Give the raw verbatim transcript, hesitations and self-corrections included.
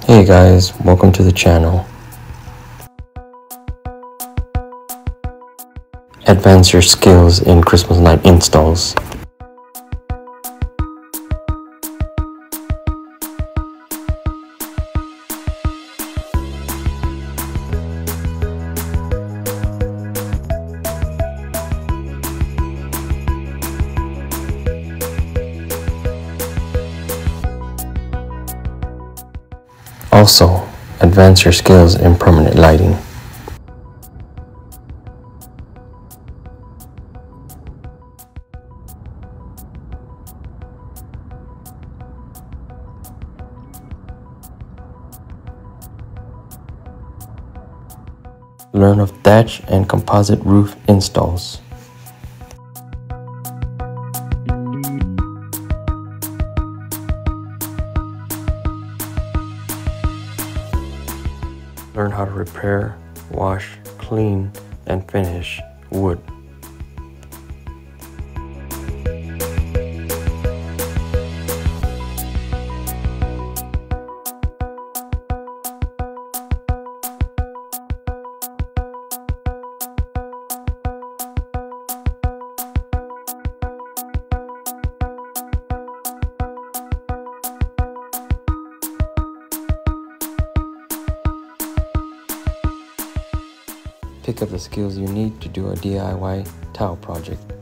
Hey guys, welcome to the channel. Advance your skills in Christmas night installs. Also, advance your skills in permanent lighting. Learn of thatch and composite roof installs. Learn how to repair, wash, clean, and finish wood. Pick up the skills you need to do a D I Y tile project.